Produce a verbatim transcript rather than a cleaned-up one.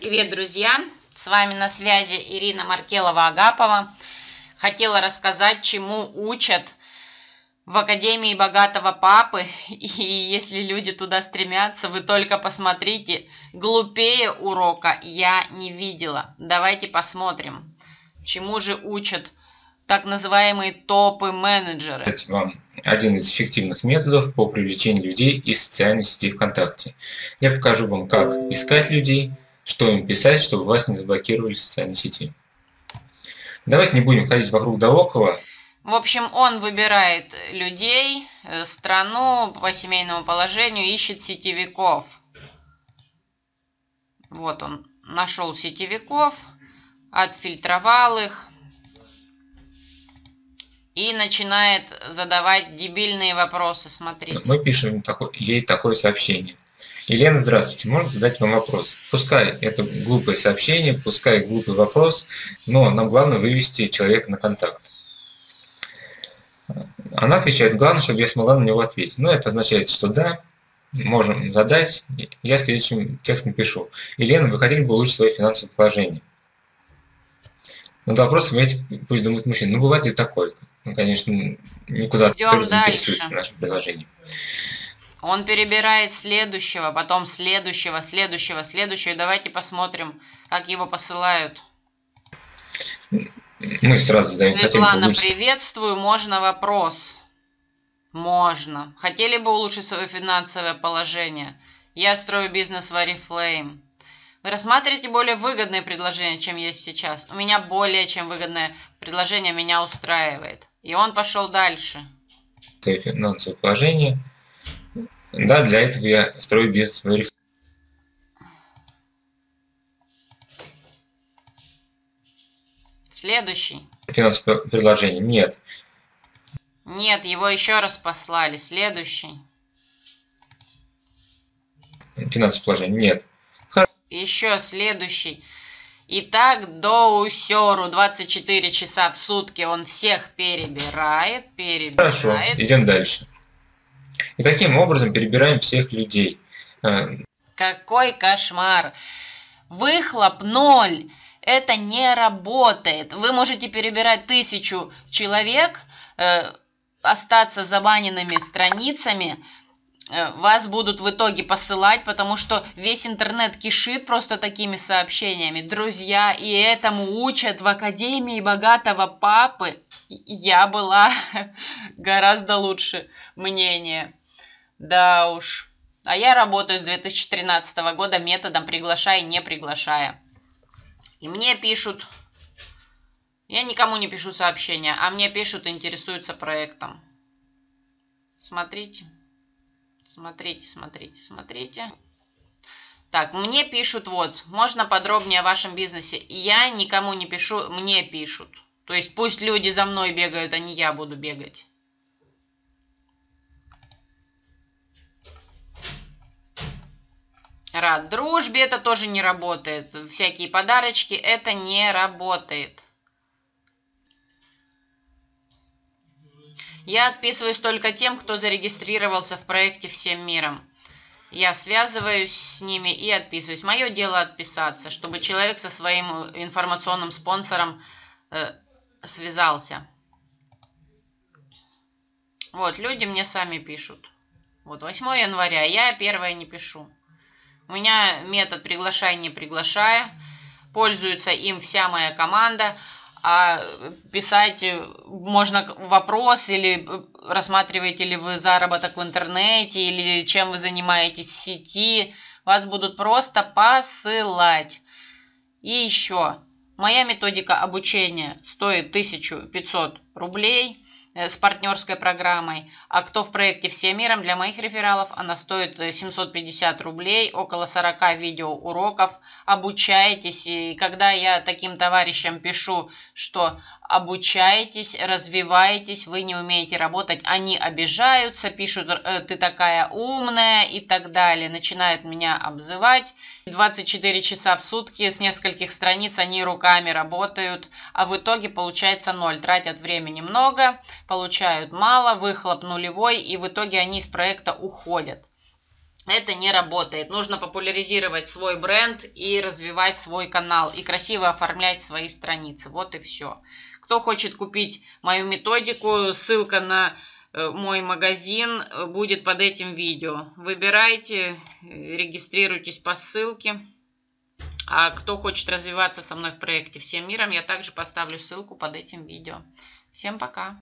Привет, друзья! С вами на связи Ирина Маркелова-Агапова. Хотела рассказать, чему учат в Академии Богатого Папы. И если люди туда стремятся, вы только посмотрите. Глупее урока я не видела. Давайте посмотрим, чему же учат так называемые топы-менеджеры. Это вам один из эффективных методов по привлечению людей из социальной сети ВКонтакте. Я покажу вам, как искать людей, что им писать, чтобы вас не заблокировали в социальной сети. Давайте не будем ходить вокруг да около. В общем, он выбирает людей, страну по семейному положению, ищет сетевиков. Вот он нашел сетевиков, отфильтровал их и начинает задавать дебильные вопросы. Смотрите. Мы пишем ей такое сообщение. Елена, здравствуйте, можно задать вам вопрос? Пускай это глупое сообщение, пускай глупый вопрос, но нам главное вывести человека на контакт. Она отвечает, главное, чтобы я смогла на него ответить. Ну, это означает, что да, можем задать. Я следующим текстом пишу. Елена, вы хотели бы улучшить свое финансовое положение? Над вопросом эти пусть думают мужчины. Ну, бывает и такое. Ну, конечно, никуда тоже заинтересуется нашим предложением. Он перебирает следующего, потом следующего, следующего, следующего. Давайте посмотрим, как его посылают. Мы сразу задаем. Светлана, приветствую. Можно вопрос? Можно. Хотели бы улучшить свое финансовое положение? Я строю бизнес в Oriflame. Вы рассматриваете более выгодные предложения, чем есть сейчас? У меня более чем выгодное предложение, меня устраивает. И он пошел дальше. Финансовое положение. Да, для этого я строю бизнес в Oriflame. Следующий. Финансовое предложение. Нет. Нет, его еще раз послали. Следующий. Финансовое положение. Нет. Еще следующий. Итак, до усеру двадцать четыре часа в сутки он всех перебирает, перебирает. Хорошо, идем дальше. И таким образом перебираем всех людей. Какой кошмар! Выхлоп ноль. Это не работает. Вы можете перебирать тысячу человек, э, остаться забаненными страницами. Э, вас будут в итоге посылать, потому что весь интернет кишит просто такими сообщениями. Друзья, и этому учат в Академии Богатого Папы. Я была гораздо лучше мнения. Да уж. А я работаю с две тысячи тринадцатого года методом приглашай, не приглашая. И мне пишут, я никому не пишу сообщения, а мне пишут, интересуются проектом. Смотрите, смотрите, смотрите, смотрите. Так, мне пишут, вот, можно подробнее о вашем бизнесе. Я никому не пишу, мне пишут. То есть пусть люди за мной бегают, а не я буду бегать. Рад дружбе, это тоже не работает. Всякие подарочки, это не работает. Я отписываюсь только тем, кто зарегистрировался в проекте всем миром. Я связываюсь с ними и отписываюсь. Мое дело отписаться, чтобы человек со своим информационным спонсором э, связался. Вот, люди мне сами пишут. Вот, восьмого января, я первое не пишу. У меня метод приглашай, не приглашая. Пользуется им вся моя команда. А писать можно вопрос, или рассматриваете ли вы заработок в интернете, или чем вы занимаетесь в сети. Вас будут просто посылать. И еще. Моя методика обучения стоит тысячу пятьсот рублей с партнерской программой, а кто в проекте «Всем миром», для моих рефералов она стоит семьсот пятьдесят рублей, около сорок видеоуроков. Обучайтесь, и когда я таким товарищам пишу, что обучайтесь, развивайтесь, вы не умеете работать, они обижаются, пишут, ты такая умная и так далее, начинают меня обзывать. двадцать четыре часа в сутки с нескольких страниц они руками работают, а в итоге получается ноль, тратят времени много, получают мало, выхлоп нулевой, и в итоге они из проекта уходят. Это не работает. Нужно популяризировать свой бренд и развивать свой канал, и красиво оформлять свои страницы. Вот и все. Кто хочет купить мою методику, ссылка на мой магазин будет под этим видео. Выбирайте, регистрируйтесь по ссылке. А кто хочет развиваться со мной в проекте «Всем миром», я также поставлю ссылку под этим видео. Всем пока!